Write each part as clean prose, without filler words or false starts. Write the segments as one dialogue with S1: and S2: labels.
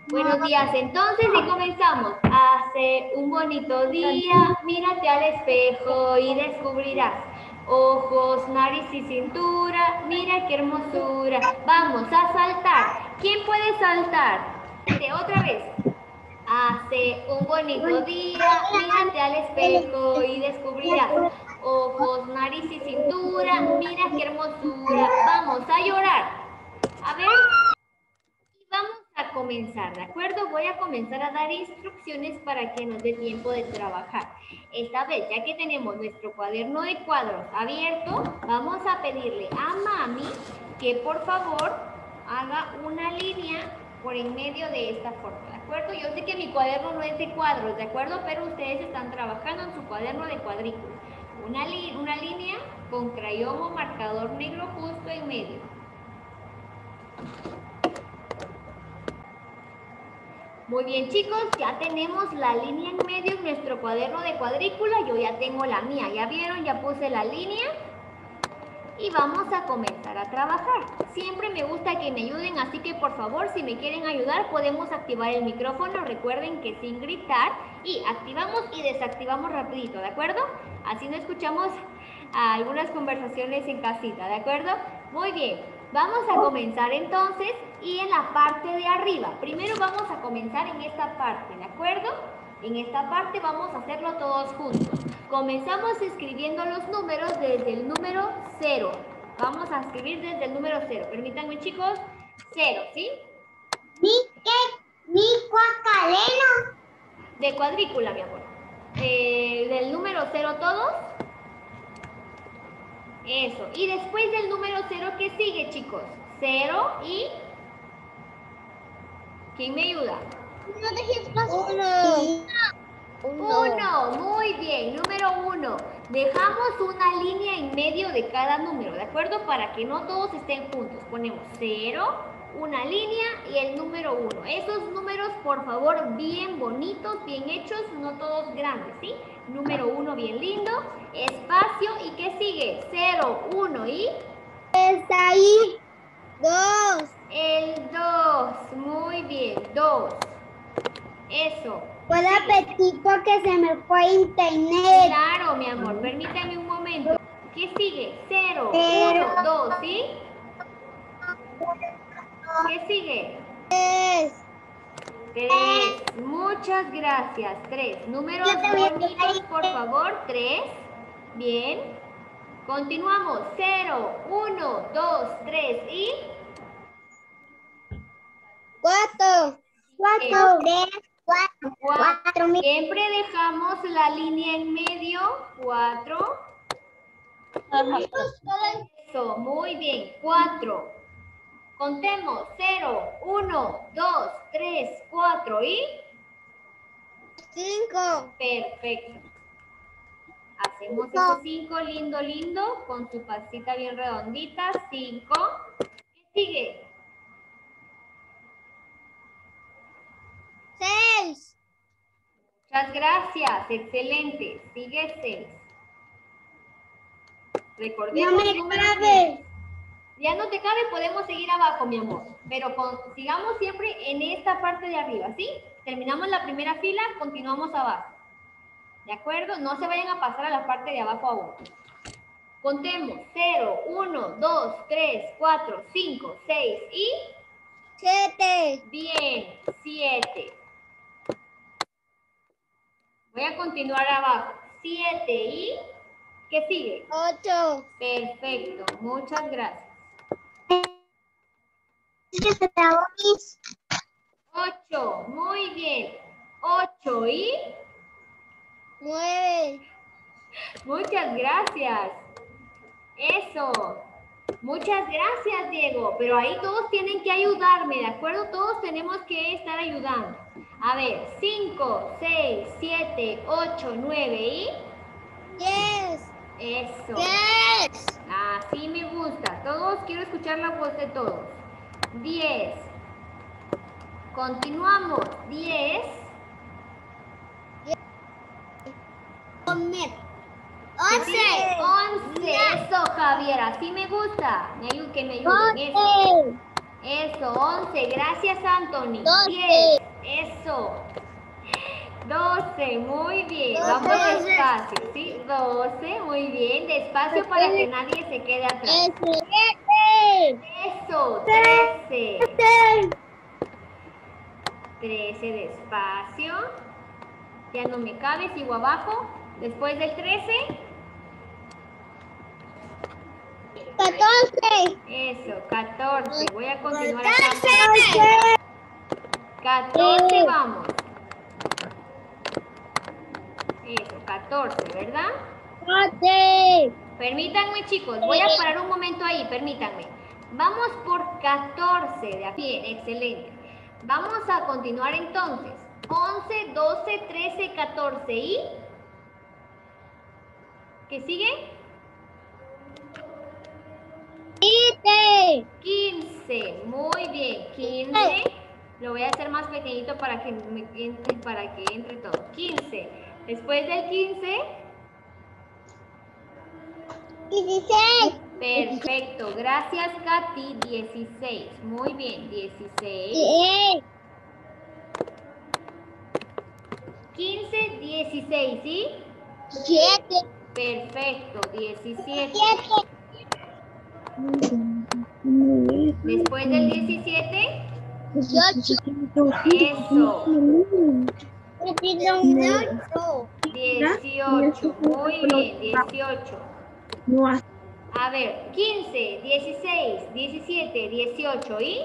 S1: Buenos días, entonces, y comenzamos. Hace un bonito día, mírate al espejo y descubrirás ojos, nariz y cintura. Mira qué hermosura. Vamos a saltar. ¿Quién puede saltar? Otra vez. Hace un bonito día, mírate al espejo y descubrirás ojos, nariz y cintura. Mira qué hermosura. Vamos a llorar. A ver. Vamos a comenzar, ¿de acuerdo? Voy a comenzar a dar instrucciones para que nos dé tiempo de trabajar. Esta vez, ya que tenemos nuestro cuaderno de cuadros abierto, vamos a pedirle a mami que por favor haga una línea por en medio de esta forma, ¿de acuerdo? Yo sé que mi cuaderno no es de cuadros, ¿de acuerdo? Pero ustedes están trabajando en su cuaderno de cuadrículas. Una línea con crayón o marcador negro justo en medio. Muy bien, chicos, ya tenemos la línea en medio en nuestro cuaderno de cuadrícula. Yo ya tengo la mía, ¿ya vieron? Ya puse la línea y vamos a comenzar a trabajar. Siempre me gusta que me ayuden, así que por favor, si me quieren ayudar, podemos activar el micrófono. Recuerden que sin gritar, y activamos y desactivamos rapidito, ¿de acuerdo? Así no escuchamos algunas conversaciones en casita, ¿de acuerdo? Muy bien, vamos a comenzar entonces y en la parte de arriba. Primero vamos a comenzar en esta parte, ¿de acuerdo? En esta parte vamos a hacerlo todos juntos. Comenzamos escribiendo los números desde el número 0. Vamos a escribir desde el número 0. Permítanme, chicos. 0, ¿sí?
S2: Mi cuacaleno.
S1: De cuadrícula, mi amor. Del número 0 todos. Eso. Y después del número 0, ¿qué sigue, chicos? 0 y... ¿Quién me ayuda?
S2: No dejes pasar.
S1: Uno, muy bien, número 1. Dejamos una línea en medio de cada número, ¿de acuerdo? Para que no todos estén juntos. Ponemos 0, una línea y el número 1. Esos números, por favor, bien bonitos, bien hechos, no todos grandes, ¿sí? Número 1 bien lindo, espacio, ¿y qué sigue? 0, 1 y...
S2: Está ahí. 2.
S1: El 2, muy bien, 2. Eso.
S2: Puedo repetir porque se me fue internet.
S1: Claro, mi amor, permítame un momento. ¿Qué sigue? 0, 1, 2, ¿sí? ¿Qué sigue?
S2: 3.
S1: 3. Muchas gracias. 3. Números bonitos, por favor. 3. Bien. Continuamos. 0, 1, 2, 3 y...
S2: 4. 4. 3. 4.
S1: 4. Siempre dejamos la línea en medio. 4. Eso, muy bien. 4. Contemos. 0, 1, 2, 3, 4 y...
S2: 5.
S1: Perfecto. Hacemos esos 5 lindo, lindo, con su pasita bien redondita. 5. ¿Qué sigue?
S2: 6.
S1: Muchas gracias. Excelente. Sigue 6. Recordemos
S2: No me
S1: números
S2: cabe.
S1: bien. Ya no te cabe, podemos seguir abajo, mi amor. Pero sigamos siempre en esta parte de arriba, ¿sí? Terminamos la primera fila, continuamos abajo. ¿De acuerdo? No se vayan a pasar a la parte de abajo aún. Contemos. 0, 1, 2, 3, 4, 5, 6 y...
S2: 7.
S1: Bien, 7. Voy a continuar abajo. 7 y... ¿Qué sigue?
S2: 8.
S1: Perfecto, muchas gracias. 8, muy bien. 8 y...
S2: 9.
S1: Muchas gracias. Eso. Muchas gracias, Diego. Pero ahí todos tienen que ayudarme, ¿de acuerdo? Todos tenemos que estar ayudando. A ver, 5, 6, 7, 8, 9 y...
S2: 10.
S1: Eso.
S2: 10.
S1: Así me gusta. Todos, quiero escuchar la voz de todos. 10. Continuamos. 10.
S2: 11.
S1: 11. Eso, Javier. Así me gusta. Que me ayuden. Eso. Eso, 11. Gracias, Anthony.
S2: 12.
S1: 10. Eso. 12. Muy bien.
S2: 12.
S1: Vamos despacio. ¿Sí? 12. Muy bien. Despacio para que nadie se quede atrás.
S2: 7.
S1: Eso. 13. 13. Despacio. Ya no me cabe. Sigo abajo. Después del 13.
S2: 14.
S1: Eso. 14. Voy a continuar acá. 14. Vamos. Eso, 14, ¿verdad?
S2: 14.
S1: Permítanme, chicos, voy a parar un momento ahí, permítanme. Vamos por 14, de aquí, bien, excelente. Vamos a continuar entonces. 11, 12, 13, 14 y... ¿Qué sigue? 15, muy bien, 15. Lo voy a hacer más pequeñito para que entre todo. 15. Después del 15...
S2: 16.
S1: Perfecto, gracias Katy, 16, muy bien, 16,
S2: 10.
S1: 15, 16, ¿sí?
S2: 7.
S1: Perfecto, 17,
S2: 7.
S1: después del 17,
S2: 18.
S1: eso,
S2: 18.
S1: 18, muy bien, 18, a ver, 15, 16, 17, 18 y...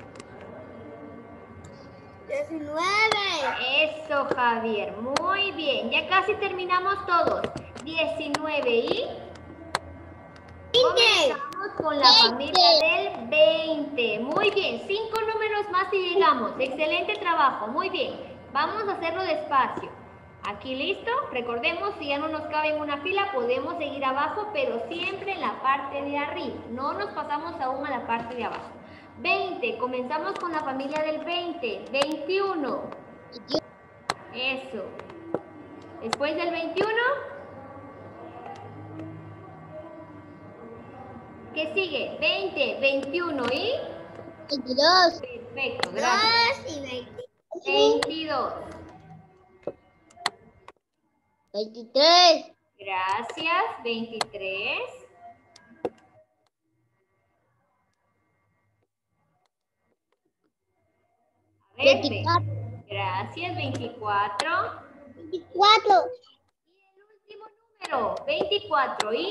S2: 19.
S1: Eso, Javier, muy bien, ya casi terminamos todos, 19 y... Comenzamos con la familia del 20. Muy bien, 5 números más y llegamos. Excelente trabajo, muy bien. Vamos a hacerlo despacio. Aquí listo. Recordemos, si ya no nos cabe en una fila, podemos seguir abajo, pero siempre en la parte de arriba. No nos pasamos aún a la parte de abajo. 20, comenzamos con la familia del 20. 21. Eso. Después del 21... ¿qué sigue? 20, 21 y...
S2: 22.
S1: Perfecto, gracias. 22.
S2: 23.
S1: Gracias, 23. A ver,
S2: 24.
S1: gracias, 24.
S2: 24.
S1: Y el último número, 24 y...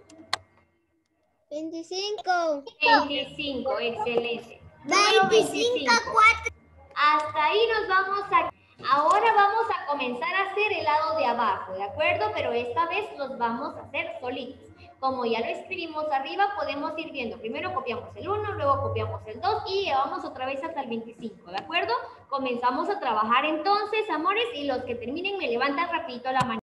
S2: 25.
S1: 25, excelente. Número 25. Hasta ahí nos vamos a... Ahora vamos a comenzar a hacer el lado de abajo, ¿de acuerdo? Pero esta vez los vamos a hacer solitos. Como ya lo escribimos arriba, podemos ir viendo. Primero copiamos el 1, luego copiamos el 2 y llevamos otra vez hasta el 25, ¿de acuerdo? Comenzamos a trabajar entonces, amores, y los que terminen me levantan rapidito la mano.